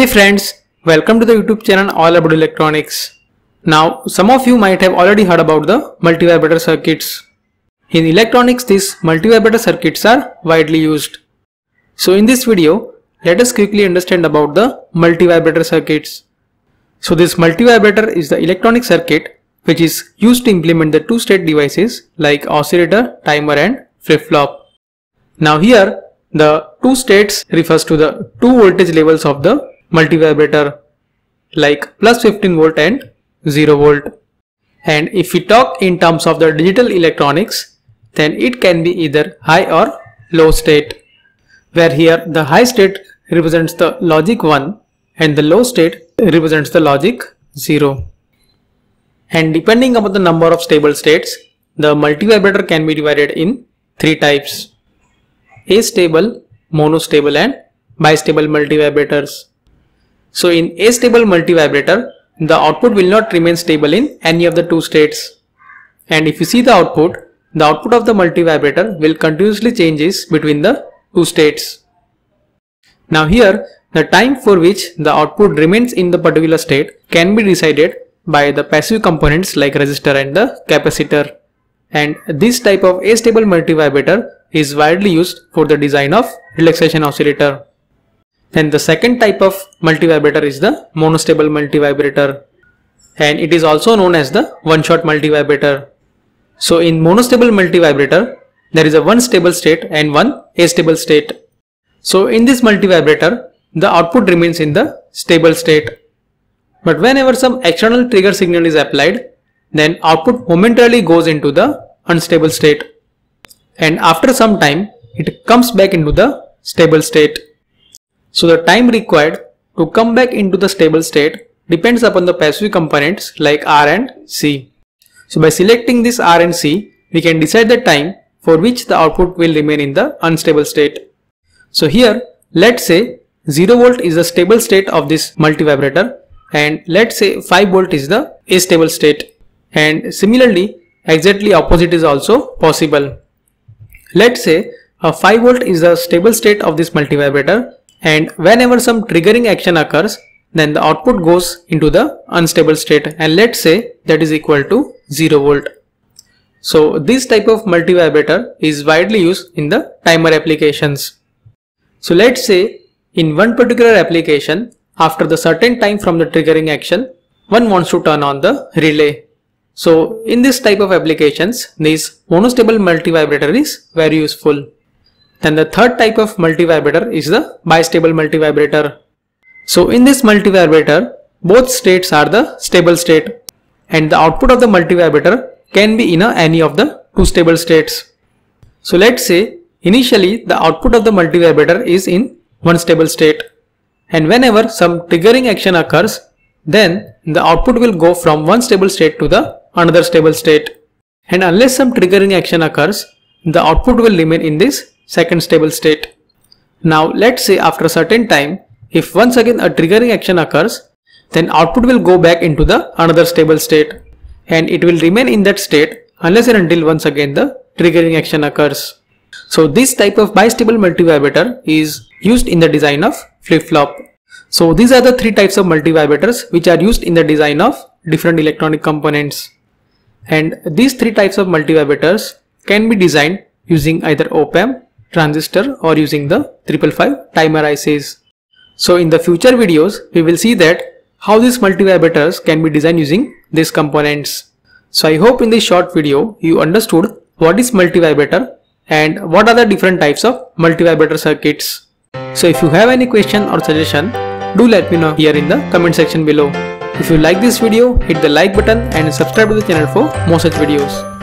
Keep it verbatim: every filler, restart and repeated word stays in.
Hey friends, welcome to the YouTube channel All About Electronics. Now, some of you might have already heard about the multivibrator circuits. In electronics, these multivibrator circuits are widely used. So in this video, let us quickly understand about the multivibrator circuits. So this multivibrator is the electronic circuit which is used to implement the two-state devices like oscillator, timer and flip-flop. Now here, the two states refers to the two voltage levels of the multivibrator like plus fifteen volt and zero volt. And if we talk in terms of the digital electronics, then it can be either high or low state, where here the high state represents the logic one and the low state represents the logic zero. And depending upon the number of stable states, the multivibrator can be divided in three types: astable, monostable and bistable multivibrators. So in astable multivibrator, the output will not remain stable in any of the two states. And if you see the output, the output of the multivibrator will continuously changes between the two states. Now here, the time for which the output remains in the particular state can be decided by the passive components like resistor and the capacitor. And this type of astable multivibrator is widely used for the design of relaxation oscillator. Then the second type of multivibrator is the monostable multivibrator, and it is also known as the one-shot multivibrator. So in monostable multivibrator, there is a one stable state and one astable state. So in this multivibrator, the output remains in the stable state. But whenever some external trigger signal is applied, then output momentarily goes into the unstable state. And after some time, it comes back into the stable state. So the time required to come back into the stable state depends upon the passive components like R and C. So by selecting this R and C, we can decide the time for which the output will remain in the unstable state. So here, let's say zero volt is the stable state of this multivibrator, and let's say five volt is the astable state. And similarly, exactly opposite is also possible. Let's say a five volt is the stable state of this multivibrator, and whenever some triggering action occurs, then the output goes into the unstable state, and let's say that is equal to zero volt. So this type of multivibrator is widely used in the timer applications. So let's say in one particular application, after the certain time from the triggering action, one wants to turn on the relay. So in this type of applications, this monostable multivibrator is very useful. Then the third type of multivibrator is the bistable multivibrator. So in this multivibrator, both states are the stable state, and the output of the multivibrator can be in a, any of the two stable states. So let's say initially the output of the multivibrator is in one stable state, and whenever some triggering action occurs, then the output will go from one stable state to the another stable state. And unless some triggering action occurs, the output will remain in this second stable state. Now let's say after a certain time, if once again a triggering action occurs, then output will go back into the another stable state, and it will remain in that state unless and until once again the triggering action occurs. So this type of bistable multivibrator is used in the design of flip-flop. So these are the three types of multivibrators which are used in the design of different electronic components. And these three types of multivibrators can be designed using either op-amp, transistor or using the triple five timer I Cs. So in the future videos, we will see that how these multivibrators can be designed using these components. So I hope in this short video you understood what is multivibrator and what are the different types of multivibrator circuits. So if you have any question or suggestion, do let me know here in the comment section below. If you like this video, hit the like button and subscribe to the channel for more such videos.